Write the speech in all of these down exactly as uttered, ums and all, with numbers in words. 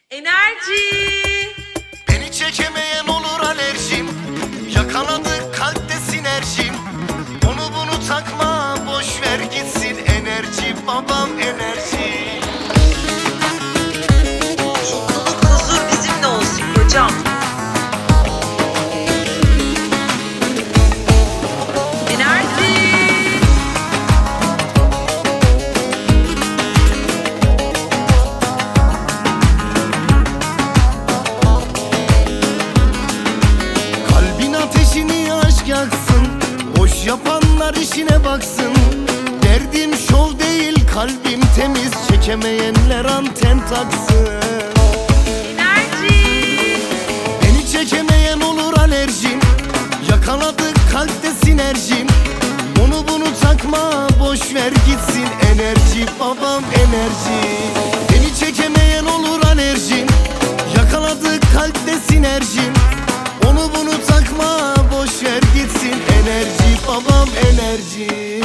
Enerji. Beni çekemeyen olur alerjim. Yakaladık kalpte sinerjim. Onu bunu takma, boş ver gitsin. Enerji babam, enerji. Mutluluk, huzur bizimle olsun kocam. Enerji. Kalbin ateşini aşk yaksın. Boş yapanlar işine baksın. Derdim şov değil, kalbim temiz. Çekemeyenler anten taksın. Enerji. Beni çekemeyen olur alerjim. Yakaladık kalpte sinerjim. Onu bunu takma, boş ver gitsin. Enerji babam, enerji. Beni çekemeyen olur alerjim. Yakaladık kalpte sinerjim. Onu bunu takma, boş ver gitsin. Enerji babam, enerji.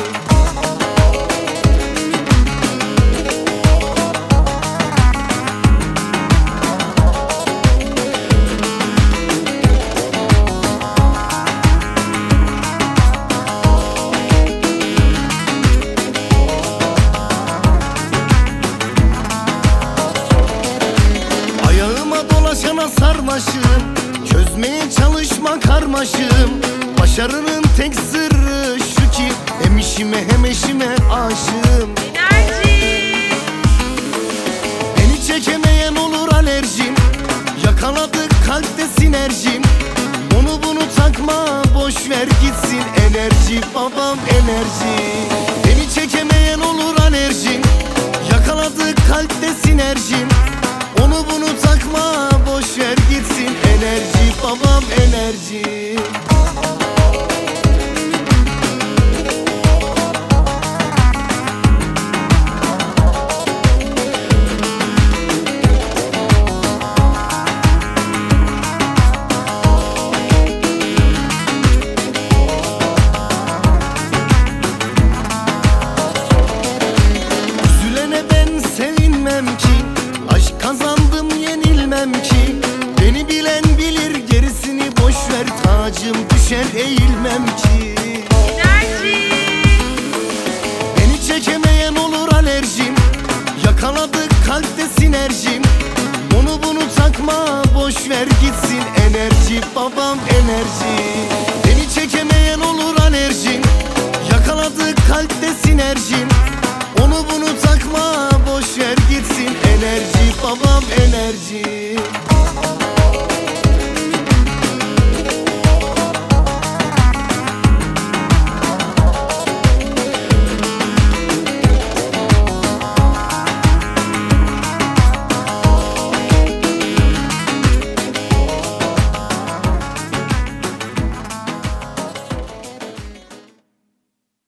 Ayağıma dolaşana sarmaşım. Çözmeye çalışma karmaşım. Başarının tek sırrı şu ki hem işime hem eşime aşığım. Enerji. Beni çekemeyen olur alerjim. Yakaladık kalpte sinerjim. Onu bunu takma, boş ver gitsin. Enerji babam, enerji. Beni çekemeyen olur alerjim. Yakaladık kalpte sinerjim. Onu bunu takma, boş ver gitsin. Enerji babam, enerji. Üzülene ben sevinmem ki. Aşk kazandım yenilmem ki. Beni bilen bilir gerisini boş ver. Tacım düşer eğilmem ki. Enerji. Beni çekemeyen olur alerjim. Yakaladık kalpte sinerjim. Onu bunu takma, boş ver gitsin. Enerji babam, enerji. Beni çekemeyen olur alerjim. Yakaladık kalpte sinerjim. Onu bunu takma, boş ver gitsin. Enerji babam, enerji.